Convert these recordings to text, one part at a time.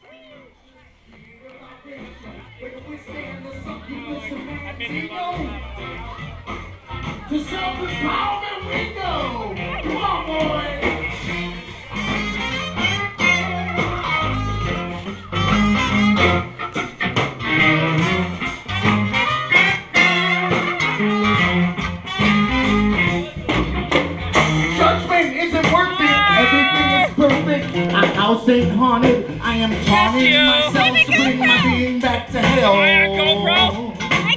To self-empowerment we go. Come on, boys. Judgment isn't worth it. Everything is perfect. Our house ain't haunted. I am taunting myself to bring my being back to hell. GoPro.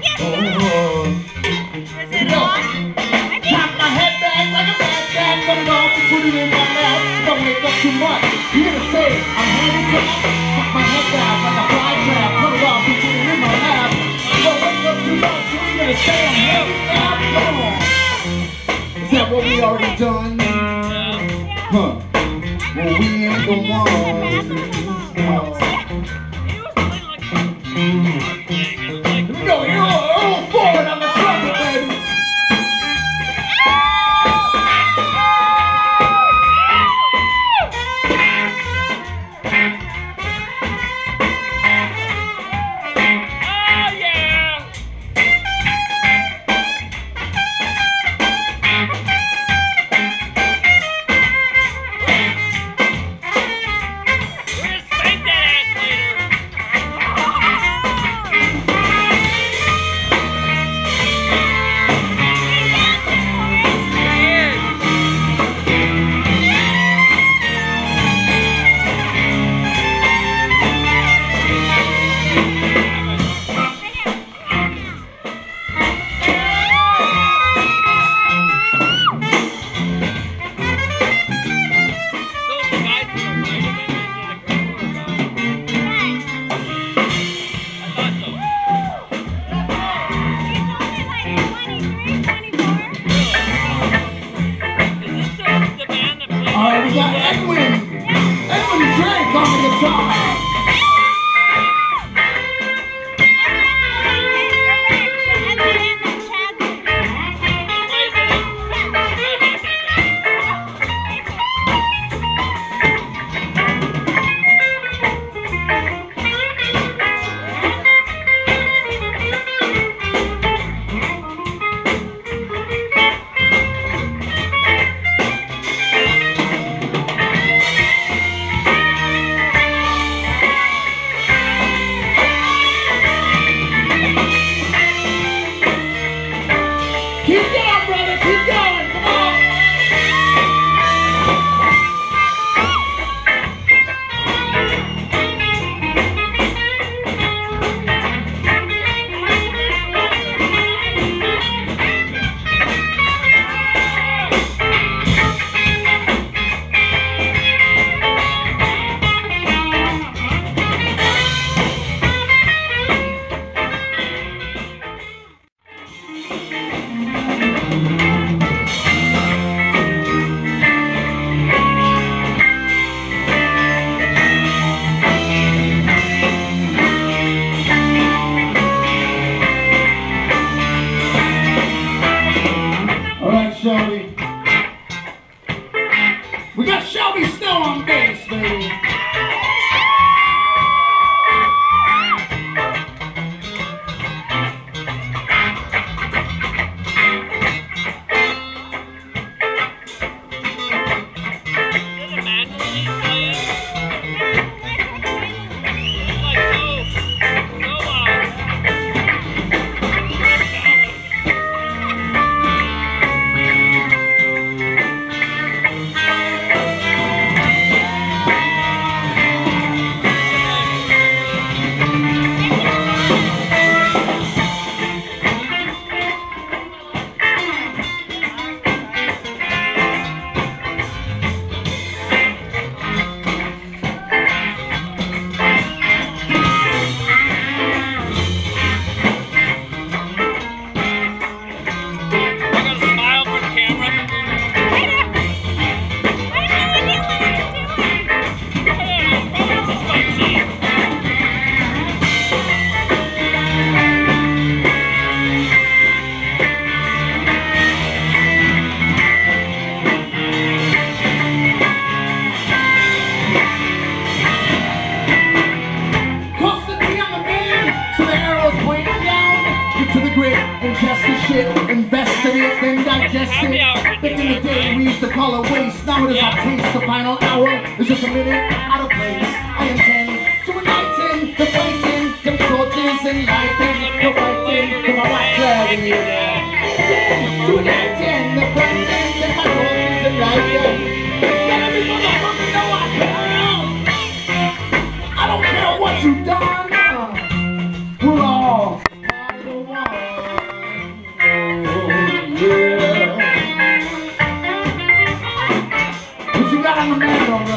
Is it on? Tap my head back like a backpack, cut it off and put it in my lap. Don't wake up too much. You're gonna say I'm handicapped. Tap my head back like a fly trap, cut it off and put it in my lap. Don't wake up too much. You're gonna say I'm handicapped. Come on. Is that what we already done? Huh? Well, we ain't the ones. Here we go. Here Earl Ford on the trumpet, baby. We got Edwin Drake on the guitar. Shelby. We got Shelby Snow on bass, baby. then digest it. Back in the day we used to call it waste. Now it is our taste. The final hour is just a minute out of place. I intend to enlighten the fighting, them torches and lighting, the fighting for my white flag. To enlighten the fighting, and my torches and lighting. Let every motherfucker know I care. I don't care what you've done. We're all part of the one. What you got on the man, brother?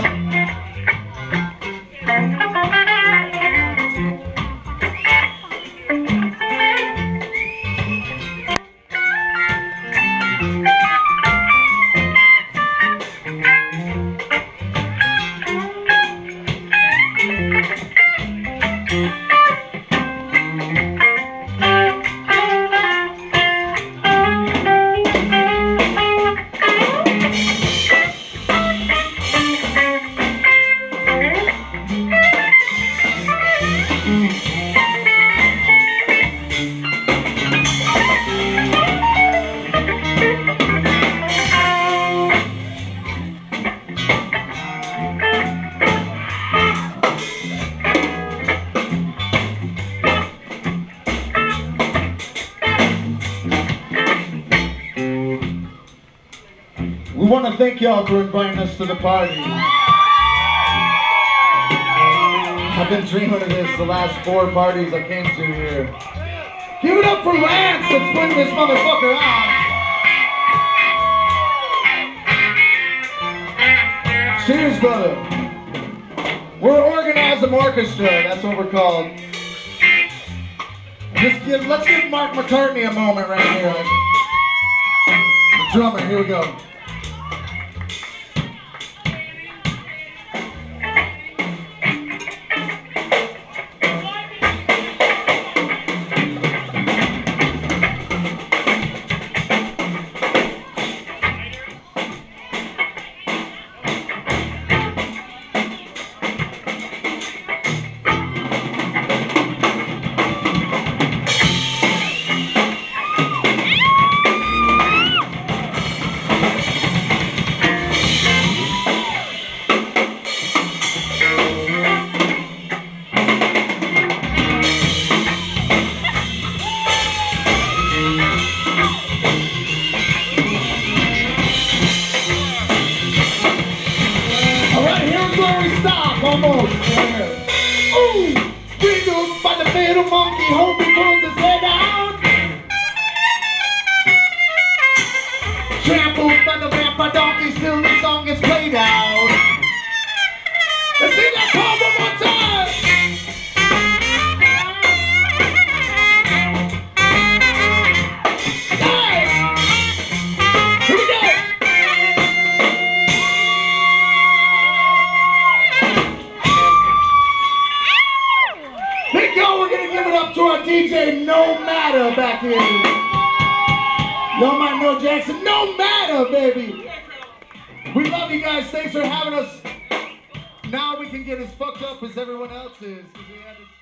We want to thank y'all for inviting us to the party. I've been dreaming of this the last 4 parties I came to here. Give it up for Lance that's putting this motherfucker on. Cheers, brother. We're Organism Orchestra, that's what we're called. Let's give Mark McCartney a moment right here. The drummer, here we go. Almost there. Ooh, wiggled by the little monkey, hope he pulls his head out. Trampled by the vampire donkey, still the song is played out. Let's sing that call one more time. Guys, here we go. To our DJ No Matter back here. Y'all might know Jackson. No Matter, baby. We love you guys. Thanks for having us. Now we can get as fucked up as everyone else is.